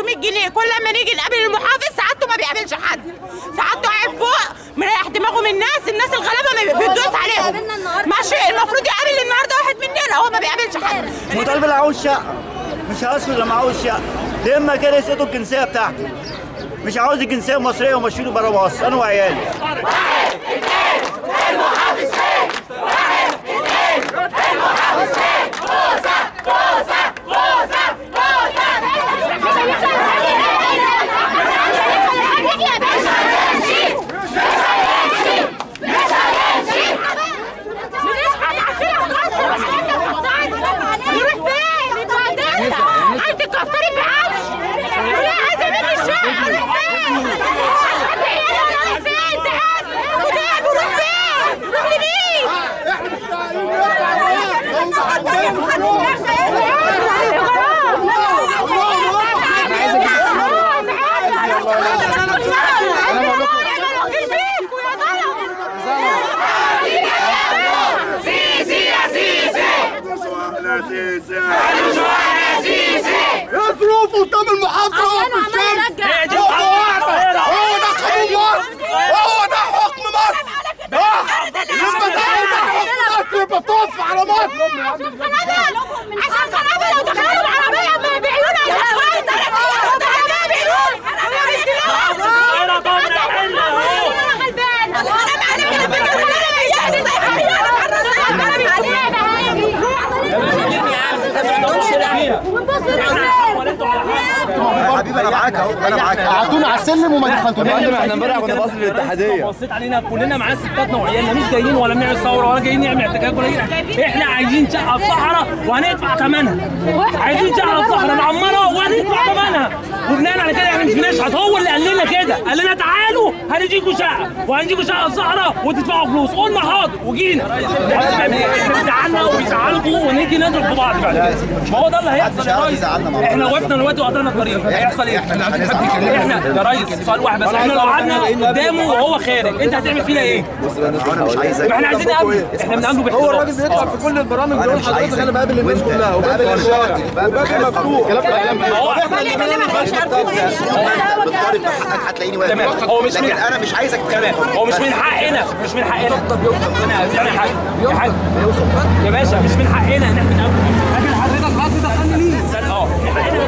500 جنيه. كل لما نيجي نقابل المحافظ سعادته ما بيقابلش حد، سعادته قاعد فوق مريح دماغه من الناس الغلابه بتدوس عليهم. ماشي المفروض يقابل النهارده واحد مننا، هو ما بيقابلش حد. مطالب اللي عاوز شقه، مش هسكت لما عاوز شقه، يا اما كده يسقطوا الجنسيه بتاعتي. مش عاوز الجنسيه المصريه ومشيله بره مصر انا وعيالي. واحد اتنين المحافظ فين؟ واحد اتنين المحافظ فين؟ بوسه بوسه بوسه بوسه. عايز تكسري بعفش وليه عايزه مني الشقه؟ اروح فين؟ اشحت عيالي ولا اروح فين؟ تعال وداب وروح فين؟ روح لمين؟ اصرف قدام المحافظه في الشمس. هو ده قانون مصر، هو ده حكم مصر. لما تعالى بطف على مصر عشان خرابه لو دخلوا العربيه ما بيعيونا الاسواق حبيبي انا معاك اهو، انا معاك. قعدونا على السلم وما دخلتوناش. احنا امبارح كنا باصين للاتحاديه. بصيت علينا كلنا معانا ستاتنا وعيالنا، مش جايين ولا بنعمل ثوره ولا جايين نعمل احتجاج ولا جايين. احنا عايزين شقه في صحراء وهندفع ثمنها. عايزين شقه في صحراء نعمرها وهندفع ثمنها. وبناء على كده احنا مش بنشحت، هو اللي قال لنا كده، قال لنا تعالوا هنديكوا شقه وهنديكوا شقه في صحراء وتدفعوا فلوس. قلنا حاضر وجينا. احنا بيزعلنا وبيزعلكوا ونيجي نضرب في بعض بعد كده. ما هو ده اللي هيحصل يا ريس. احنا وقفنا دلوقتي وقطعنا الطريق، هيحصل ايه؟ احنا يا ريس سؤال واحد بس، احنا لو قعدنا قدامه وهو خارج انت هتعمل فينا ايه؟ انا مش عايزك. احنا عايزين نقابله، احنا بنقابله باحترام. هو الراجل بيطلع في كل البرامج بيقول حضرتك انا بقابل الناس كلها وبقابل الشاطئ وبابي مفتوح. هو احنا اللي بتطالب بحقك هتلاقيني واقف. هو مش من انا مش عايزك تمام، هو مش من حقنا، مش من حقنا. انا حاجه يا باشا مش من حقنا ان احنا نقابله. لكن حضرتك غلط دخلني ليه؟